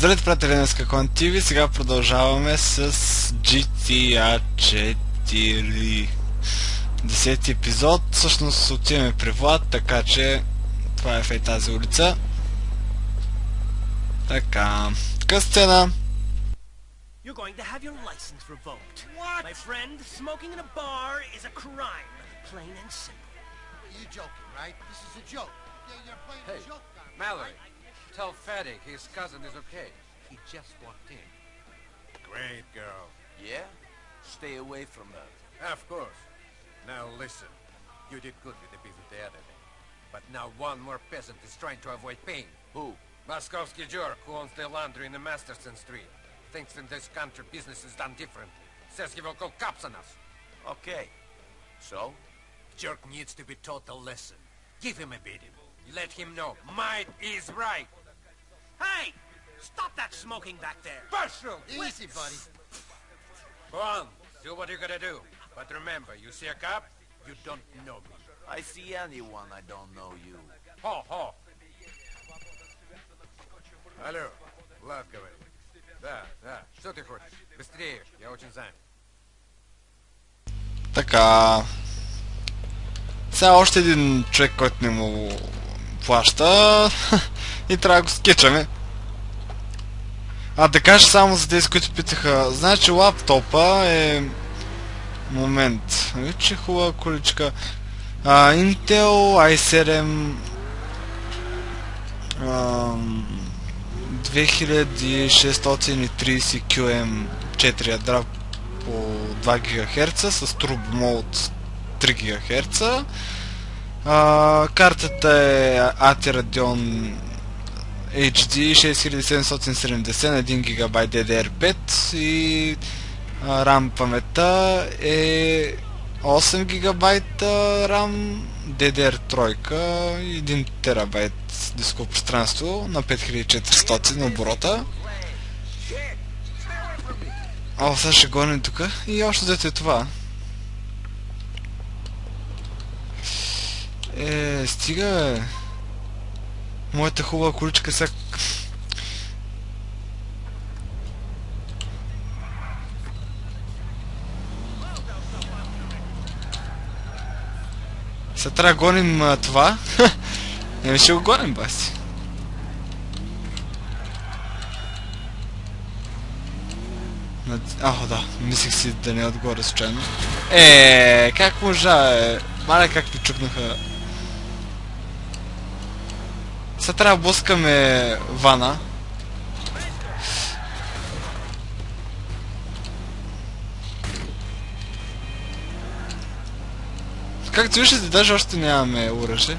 Здравейте, приятели на Skakon TV, сега продължаваме с GTA 4. 10-ти епизод, всъщност отиваме при Влад, така че това е в тази улица. Така, така сцена. You're going to have your license revoked. What? My friend, smoking in a bar is a crime. Plain and simple. You're joking, right? This is a joke. Yeah, you're playing a joke. Mallory, tell Fatty his cousin is okay. He just walked in. Great girl. Yeah? Stay away from her. Of course. Now listen. You did good with the visit the other day. But now one more peasant is trying to avoid paying. Who? Moskovsky jerk who owns the laundry in the Masterson Street. Thinks in this country business is done differently. Says he will call cops on us. Okay. So? Jerk needs to be taught a lesson. Give him a beating. Let him know might is right. Hey! Stop that smoking back there! Partial! Easy, buddy. Go on, do what you gotta do. But remember, you see a cop, you don't know me. I see anyone, I don't know you. Ho, ho. Алло, Влад говорит. Да, что ты хочешь? Быстрее, я очень занят. Така. Сега още един човек, който не му плаща и трябва да го скетчаме. Да кажа само за тези, които питаха. Значи лаптопа е... Момент. Виж, хубава количка. Intel i7 2630QM 4 ядра по 2 ГГц с Turbo Mode 3 ГГц. Картата е AT Radeon HD 6770 на 1 ГБ DDR5 и RAM паметта е 8 ГБ RAM DDR3 и 1 ТБ дисково пространство на 5400 на оборота. Сега ще гоним тук и още взето е това. Стига бе. Моята хубава количка сега... Сега трябва да гоним това. Ще го гоним, баси. Да, мислих си да не е отгоре случайно. Как можа, Маля, как ми чукнаха. Сега трябва да блъскаме вана. Както виждате, даже още нямаме оръжие.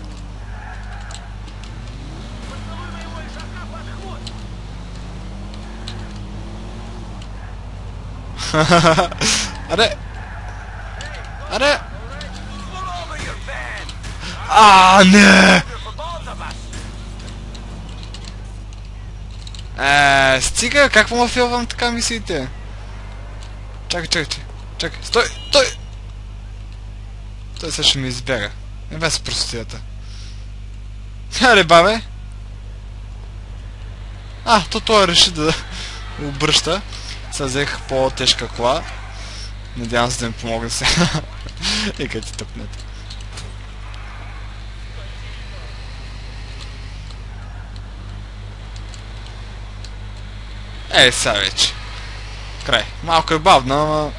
Аре! Не! Стига, как му филвам така мислите? Чакай, стой! Той сега ще ми избяга. Не бе с простотията. Аре, бабе! Той реши да обръща. Сега взех по-тежка кола. Надявам се да ми помогне сега. И къде ти тъпнете. Сега вече. Край. Малко е бавно, ама...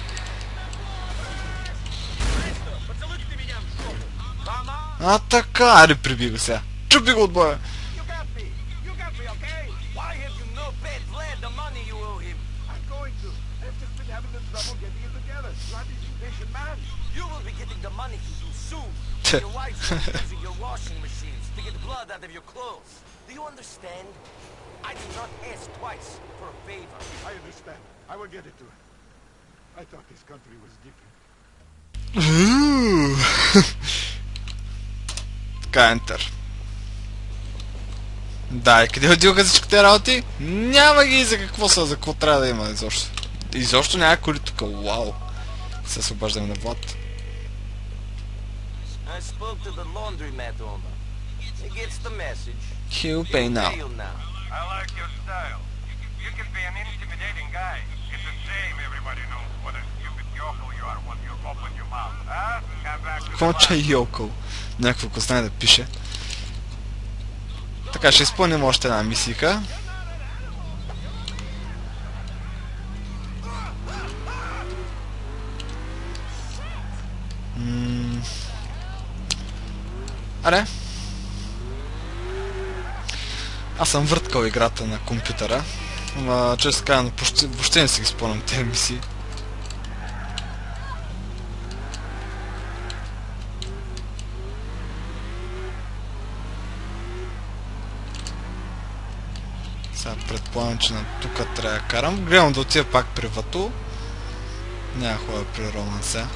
Така, аре приби го сега. Чупи го от боя. I did not ask twice for a favor. I understand. I will get it to him. I thought this country was different. Така, ентър. И къде отидоха всичките работи? Няма ги за какво са, за какво трябва да има изобщо. Изобщо няма коли тук, вау. Сега се обаждаме на Влад. I spoke to the laundromat owner. He gets the message. He'll pay now. I like your style. You can be an intimidating guy. It's a shame everybody knows what a stupid yokel you are when you open your mouth. Huh? Come back to the Конча Йокъл. Някакво, ако знае да пише. Така, ще изпълним още една мисийка. Аре. Аз съм върткал играта на компютъра. Ама, често казано, въобще не си ги спомням тези мисии. Сега предполагам, че на тук трябва да карам. Гледам да отида пак при Вату. Няма хубава при Роман сега.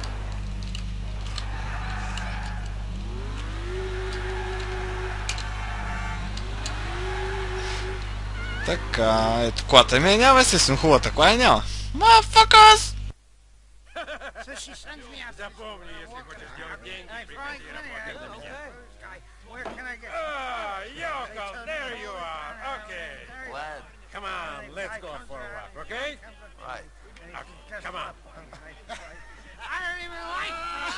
Така, ето колата ми няма, естествено хубавата кола няма. Motherfuckers! So she sends me out to Запомни, если хочешь делать деньги, приходи работать на меня. Where can I get Oh, yokel, there you are. Okay. Glad. Come on, let's go for a walk, okay? Right. Okay, come on. I don't even like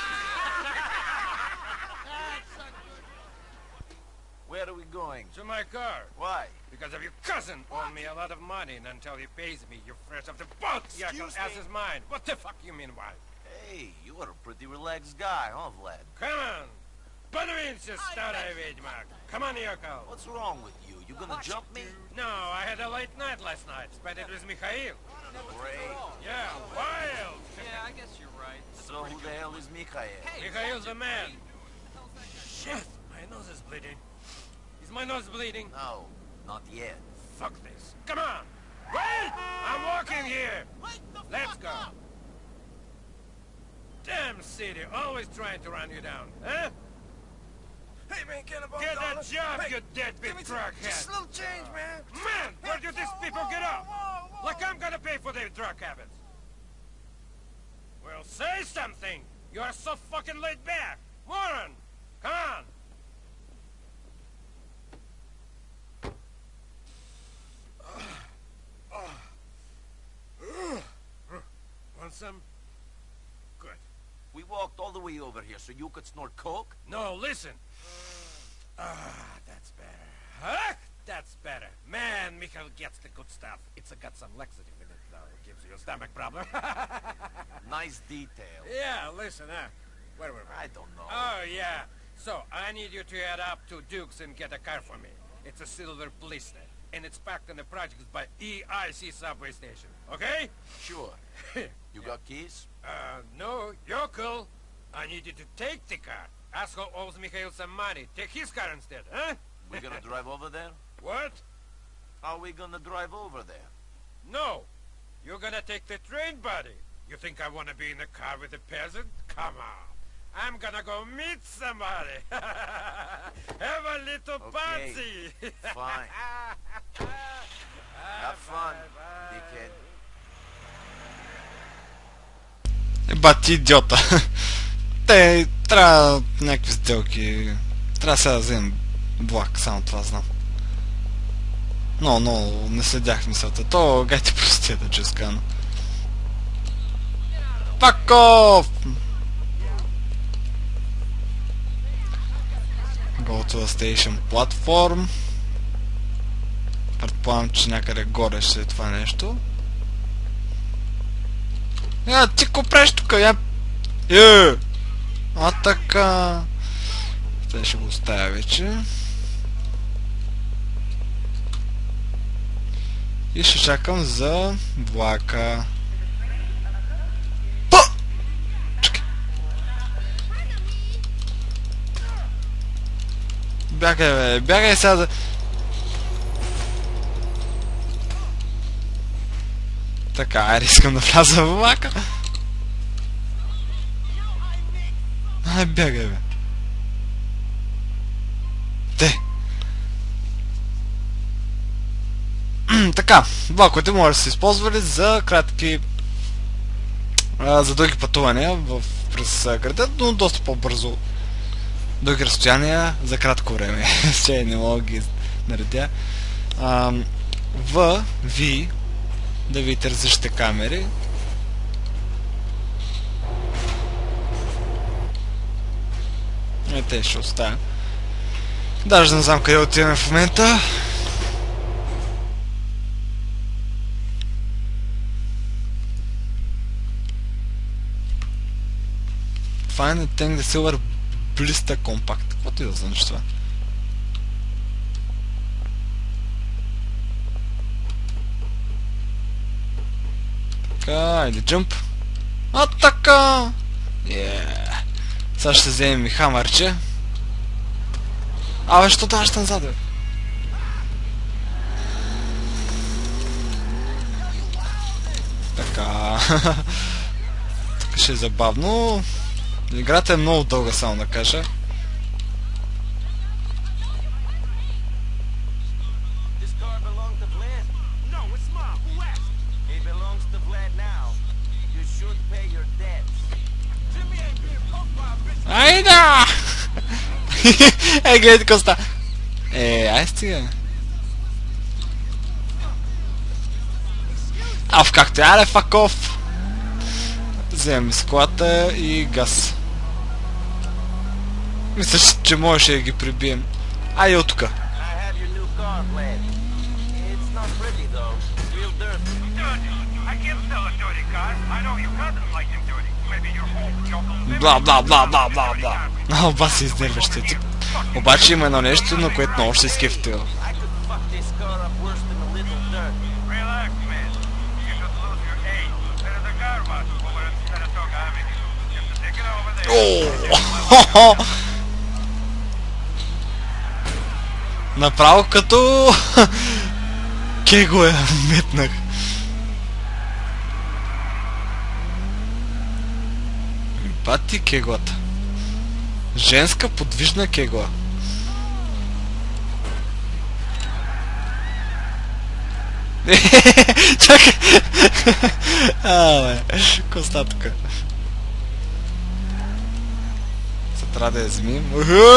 Where are we going? To my car. Why? Because of your cousin owed me a lot of money, and until he pays me, you're fresh off the boat. Yokel, ass is mine. What the fuck you mean, why? Hey, you are a pretty relaxed guy, huh, Vlad? Come on. Подвинься, старая ведьма. Come on, Yokel. What's wrong with you? You gonna jump me? No, I had a late night last night. Spent it with Mikhail. Great. Yeah, wild. Yeah, I guess you're right. So who the hell is Mikhail? Mikhail's the man. Shit, my nose is bleeding. Is my nose bleeding? No, not yet. Fuck this. Come on. Wait! I'm walking here. Let's go. Damn city, always trying to run you down, huh? Hey, man, cannibal. Get a job, you deadbeat crackhead. Just a little change, man. Man, where do these people get off? Like I'm gonna pay for their drug habits. Well, say something. You are so fucking laid back. Moron, come on. Want some? Good. We walked all the way over here so you could snort coke? No, listen. That's better. Huh? That's better. Man, Mikhail gets the good stuff. It's got some laxative in it, though. It gives you a stomach problem. Nice detail. Yeah, listen, where were we? I don't know. Oh, yeah. So, I need you to head up to Duke's and get a car for me. It's a silver blister, and it's packed in the projects by EIC subway station. Okay? Sure. You got keys? No, Yokel. I need you to take the car. Asshole owes Mikhail some money. Take his car instead, huh? We gonna drive over there? What? How we gonna drive over there? No. You're gonna take the train, buddy. You think I wanna be in a car with a peasant? Come on. I'm gonna go meet somebody. Have a little Okay. party. Fine. Have fun, dickhead. Еба ти идиота. Те, трябва някакви сделки. Трябва сега да вземем влак, само това знам. Но, не следях мисълта. То, гайте простите, че скана. Fuck off! Go to a station platform. Предполагам, че някъде горе ще е това нещо. Ти ко правиш тук? А така. Те ще го оставя вече. И ще чакам за влака. Чакай. Бягай, бе, бягай сега за... Така, айде искам да вляза в влака. Ай, бягай, бе. Те. Така, влаковете може да се използвали за кратки... за дълги пътувания през града, но доста по-бързо. Дълги разстояния за кратко време. Ще не мога ги наредя. V да видите различните камери. Те ще оставя. Даже не знам къде отиваме в момента. Find and tank the silver blister compact. Какво ти да знаеш това? Така, айде джъмп. А така! Сега ще вземем и хамърче. Абе, що даваш назад, бе? Така. Тук ще е забавно. Играта е много дълга, само да кажа. Айда! Гледай коста. Ай стига. Както е, фак оф. Вземем с колата и газ. Мисля, че можеше да ги прибием. Айде от тука. Бла бла бла бла бла бла. Оба се изнервящия тип. Обаче има едно нещо, на което много ще изкефтил. Направо като... Кего я метнах. Бати кеглата. Женска подвижна кегла. Чакай! Абе, коста тука. Се трябва да я измием.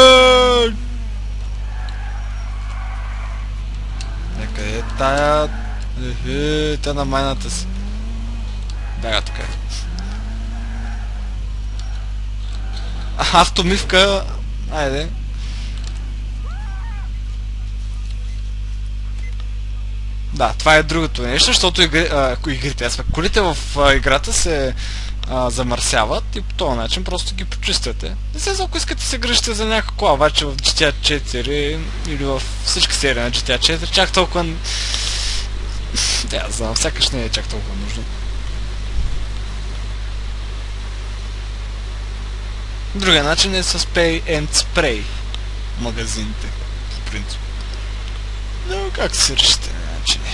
Къде е тая? Тя на майната си. Бяга тука. Автомивка. Айде. Да, това е другото нещо, защото игрите, колите в играта се замърсяват и по този начин просто ги почиствате. Не се ако искате се грижите за някаква кола, обаче в GTA 4 или в всички серии на GTA 4, чак толкова... Да, знам, сякаш не е чак толкова нужно. Другия начин е с Pay and Spray магазините, в принцип. Но как се решите начини?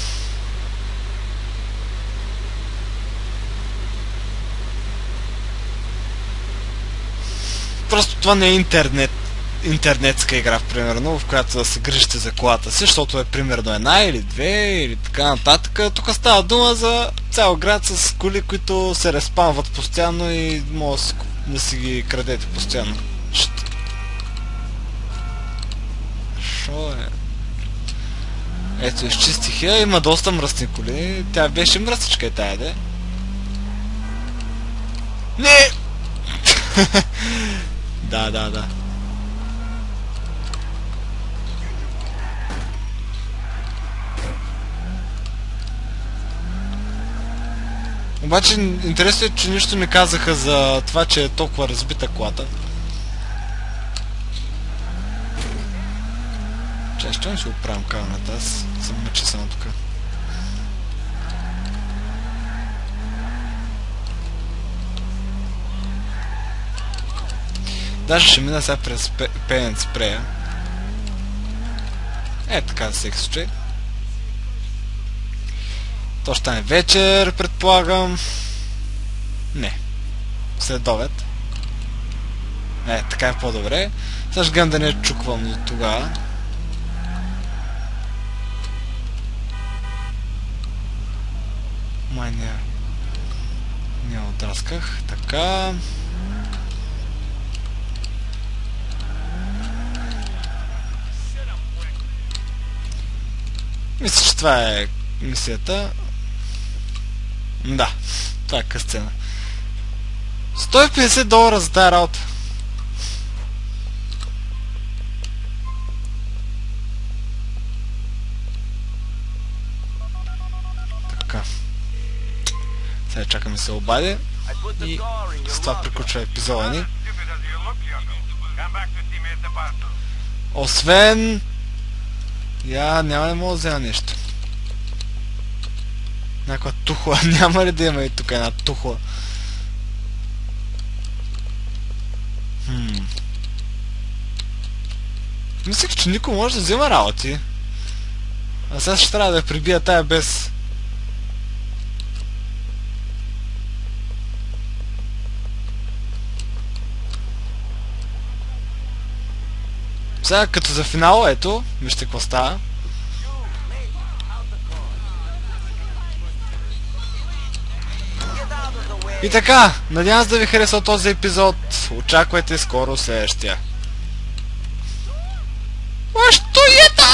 Просто това не е интернетска игра, примерно, в която да се грижите за колата си, защото е примерно една или две или така нататък. Тук става дума за цял град с коли, които се респанват постоянно и може да си ги крадете постоянно. Шо е? Ето, изчистих я, има доста мръсни коли. Тя беше мръсичка и тая, де. Не! Да. Обаче интересно е, че нищо не казаха за това, че е толкова разбита колата. Чай, ще не си оправям камерата, аз съм мъчи само тук. Даже ще мина сега през Pay and Spray. Така за всеки случай. То ще стане вечер, предполагам. Не. След обед. Така е по-добре. Сега ще гледам да не чуквам до тогава. Май не отрасках. Така. Мисля, че това е мисията. Да, това е късцена. $150 за тази работа. Така. Сега чакаме се обади. И с това приключва епизода ни. Освен... няма да мога да взема нещо. Някаква тухла. Няма ли да има и тук една тухла? Мислех, че никой може да взема работи. А сега ще трябва да я прибия тая без... Сега като за финал, ето, вижте какво става. И така, надявам се да ви харесва този епизод. Очаквайте скоро следващия. Що е това?